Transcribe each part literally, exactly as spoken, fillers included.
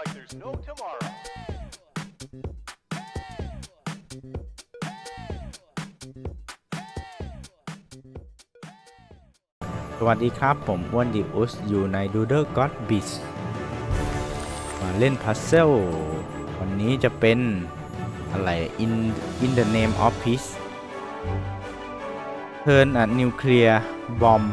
like there's no tomorrow. สวัสดีครับผมอ้วนดิอุสอยู่ใน Doodle God Beast มาเล่นพัซเซิลวันนี้จะเป็นอะไร in in the name of peace turn a nuclear bomb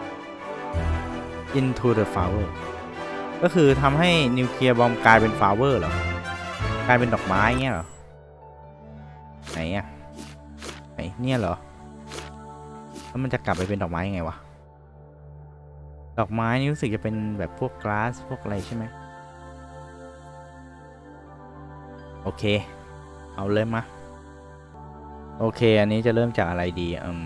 into the flower ก็คือทำให้นิวเคลียร์บอมกลายเป็น flower เหรอกลายเป็นดอกไม้เงี้ยเหรอไหนอ่ะไหนเนี่ยเหรอแล้วมันจะกลับไปเป็นดอกไม้ยังไงวะดอกไม้นี่รู้สึกจะเป็นแบบพวกกลาสพวกอะไรใช่ไหมโอเคเอาเลยมาโอเคอันนี้จะเริ่มจากอะไรดีอืม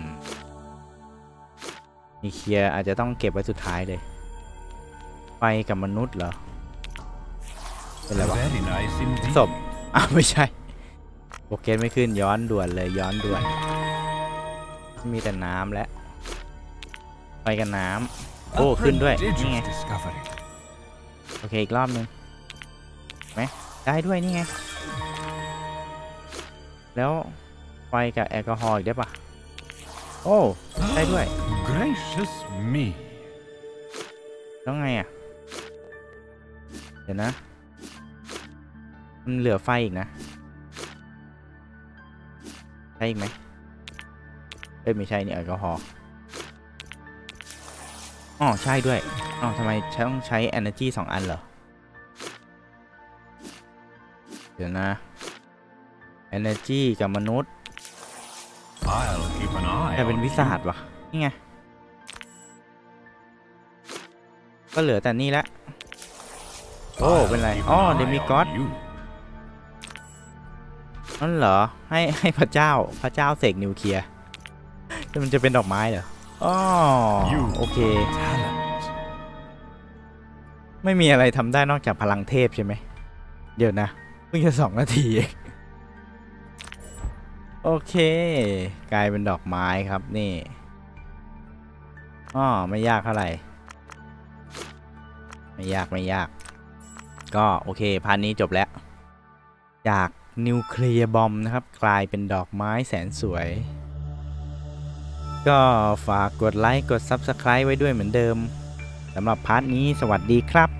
มีเคลียร์อาจจะต้องเก็บไว้สุดท้ายเลยไฟกับมนุษย์เหรอเป็นอะไรวะศพอ้าวไม่ใช่โปเกตไม่ขึ้นย้อนด่วนเลยย้อนด่วนมีแต่น้ำและไฟกับน้ำโอ้ขึ้นด้วยนี่ไงโอเคอีกรอบนึงไหมได้ด้วยนี่ไงแล้วไฟกับแอลกอฮอล์อีกได้ปะโอ้ได้ด้วย Gracious me แล้วไงอ่ะเดี๋ยวนะมันเหลือไฟอีกนะใช่อีกไหมเอ้ยไม่ใช่นี่แอลกอฮอล์อ๋อใช่ด้วยอ๋อทำไมต้องใช้ energy สองอันเหรอเดี๋ยวนะ energy กับมนุษย์แต่เป็นวิสาดวะนี่ไงก็เหลือแต่นี่แหละโอ้เป็นไรอ๋อเดมิก็อดนั่นเหรอให้ให้พระเจ้าพระเจ้าเสกนิวเคลียร์มันจะเป็นดอกไม้เหรออ๋อโอเคไม่มีอะไรทำได้นอกจากพลังเทพใช่ไหมเดี๋ยวนะเพิ่งจะสองนาทีเองโอเคกลายเป็นดอกไม้ครับนี่อ๋อไม่ยากเท่าไหร่ไม่ยากไม่ยากก็โอเคพาร์ทนี้จบแล้วจากนิวเคลียร์บอมนะครับกลายเป็นดอกไม้แสนสวยก็ฝากกดไลค์กด ซับสไครบ์ ไว้ด้วยเหมือนเดิมสำหรับพาร์ทนี้สวัสดีครับ